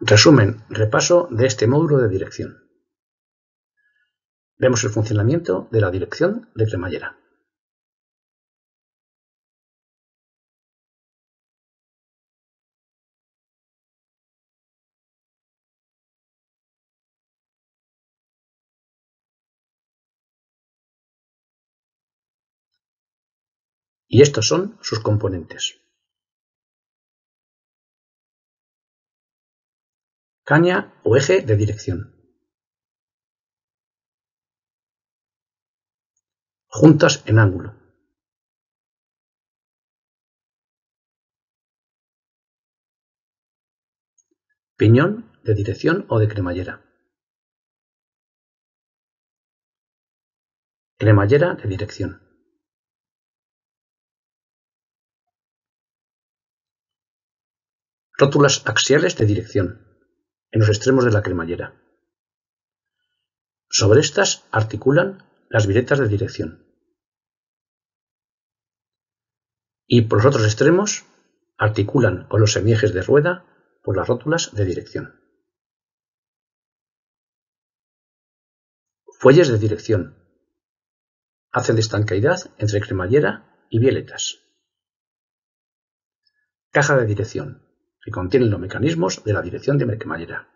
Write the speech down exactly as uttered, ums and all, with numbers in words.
Resumen, repaso de este módulo de dirección. Vemos el funcionamiento de la dirección de cremallera. Y estos son sus componentes. Caña o eje de dirección. Juntas en ángulo. Piñón de dirección o de cremallera. Cremallera de dirección. Rótulas axiales de dirección, en los extremos de la cremallera. Sobre estas articulan las viretas de dirección. Y por los otros extremos articulan con los semiejes de rueda por las rótulas de dirección. Fuelles de dirección. Hacen de estanqueidad entre cremallera y vieletas. Caja de dirección, que contiene los mecanismos de la dirección de cremallera.